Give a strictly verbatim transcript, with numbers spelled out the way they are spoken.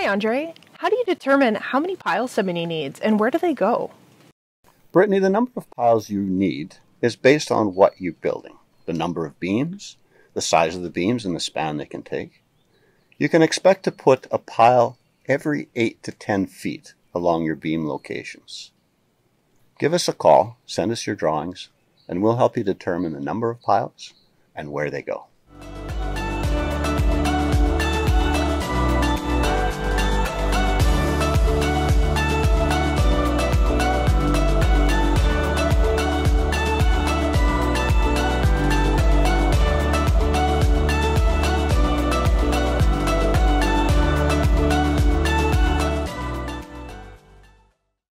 Hi, Andre. How do you determine how many piles somebody needs and where do they go? Brittany, the number of piles you need is based on what you're building, the number of beams, the size of the beams and the span they can take. You can expect to put a pile every eight to ten feet along your beam locations. Give us a call, send us your drawings, and we'll help you determine the number of piles and where they go.